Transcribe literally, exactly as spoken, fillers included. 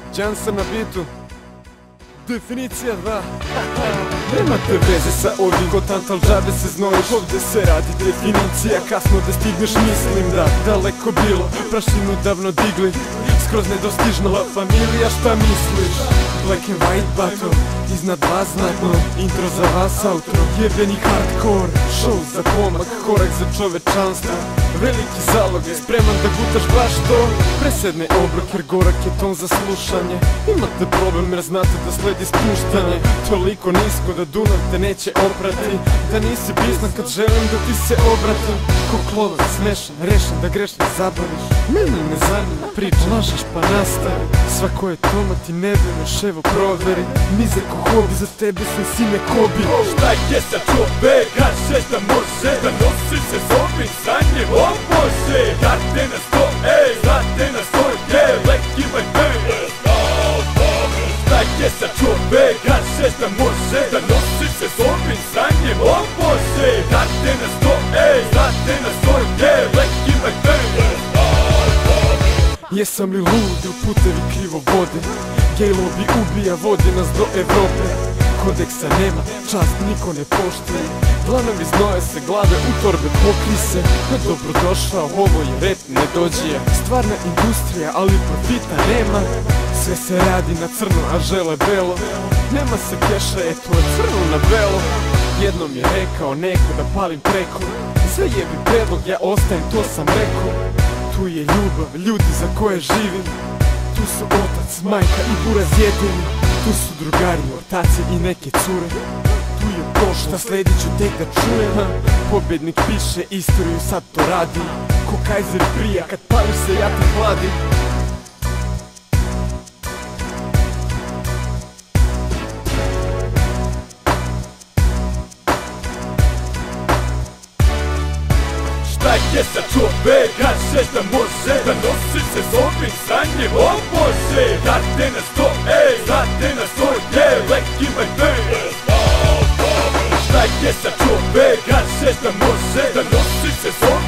Đansa na bitu. Definicija dva. Nemate veze sa ovim kotant, al džabe se znojiš. Ovdje se radi definicija, kasno da stigneš, mislim da daleko bilo. Prašinu davno digli, skroz nedostižna. La familija, šta misliš? Black and white battle, iznad vas znatno. Intro za vas, outro, jebeni hardcore. Show za pomak, korak za čovečanstvo. Veliki zalog je spreman da gutaš baš to. Presedne obrok jer gorak je ton za slušanje. Imate problem jer znate da sledi spuštanje. Toliko nisko da Dunav te neće oprati. Da nisi bizna kad želim da ti se obratim. Ko klovac, smešan, rešen da grešno zabaviš. Mene ne zanima priča, lažeš pa nastavi. Svako je tomat i ne veruješ, evo proveri. Mize ko hobi, za tebe sam sine Kobi. Šta je sa čovek, kažeš da može da nosiš se s ovim sanjem, on može. Karte na sto, ej, znate na svoj gel, leki maj ej. Šta je sa čovek, kažeš da može da nosiš se s ovim sanjem, on može. Karte na sto, ej, znate na svoj gel, leki maj ej. Jesam li lud u putevi krivo vode? Gej lobby ubija, vodi nas do Evrope. Kodeksa nema, čast niko ne poštuje. Dlanovi znoje se, glave u torbe pokri se. Dobrodošao, ovo je rep, ne dođija. Stvarna industrija, ali profita nema. Sve se radi na crno, a žele belo. Nema se keša, eto je crno na belo. Jednom je rekao neko da palim preko. Zajebi predlog, ja ostajem, to sam rekao. Tu je ljubav, ljudi za koje živim. Tu su otac, majka i buraz jedini. Tu su drugari, ortaci i neke cure. Tu je pošta, sledit ću tek da čujem. Pobjednik piše istoriju, sad to radi. Ko Kajzer prija, kad pališ se ja te hladim. Šta je sa čovek, kažeš da može da nosiš se s ovim sanjem, on može. Karte na sto, ej, znate na svoj gel, leki maj ej. Šta je sa čovek, kažeš da može da nosiš se s ovim